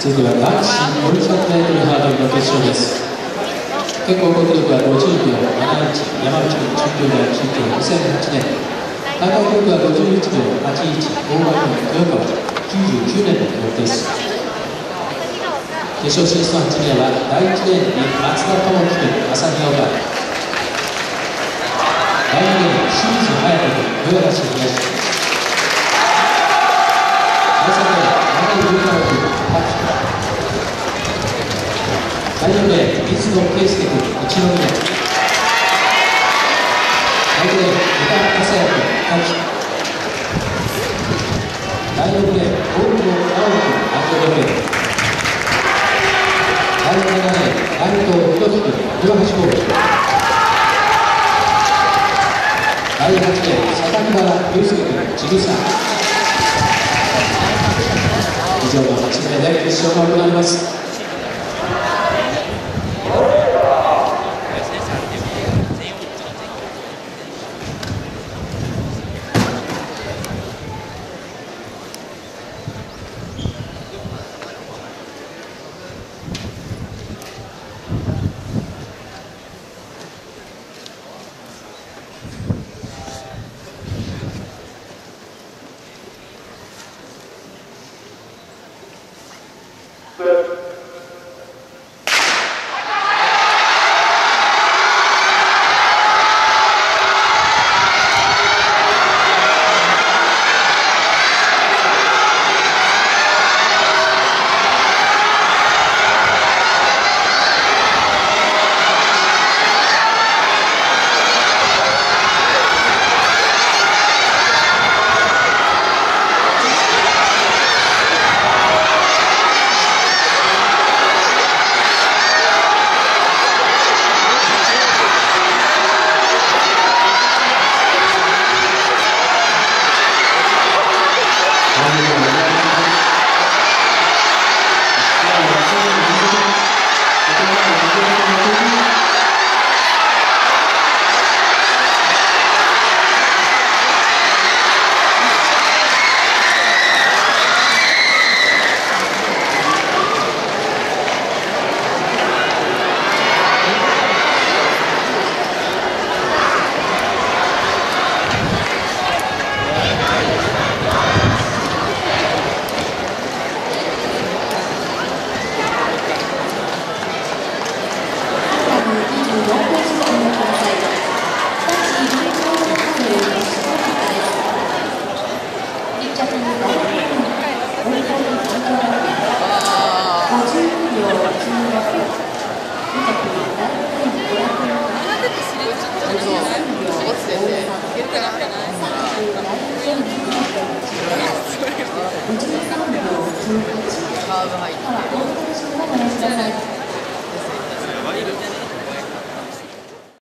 続いては男子 400m ハードルの決勝です。健康国力は50秒71、山内君10秒台9秒2008年、大会記録は51秒81、大場君豊川99年の記録です。決勝進出の8名は第1レーンに松田智樹君、朝日岡、第2レーン清水隼人君、豊橋東、第3レーン中井龍太郎君、滝、第4レーン水野圭介君、一宮、第5レーン三田雅也君、滝、第6レーン大久保直君、秋田県、第7レーン内藤弘樹君、豊橋高校、第8レーン榊原祐介君、千草。以上の8名で決勝が行われます。 カーブ入って。